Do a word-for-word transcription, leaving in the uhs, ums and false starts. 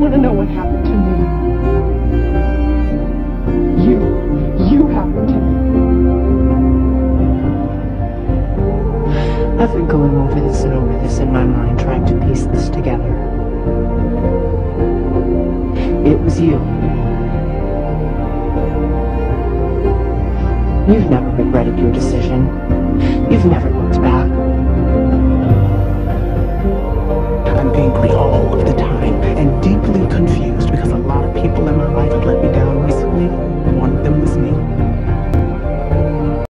want to know what happened to me. You, you happened to me. I've been going over this and over this in my mind, trying to piece this together. It was you. You've never regretted your decision. You've never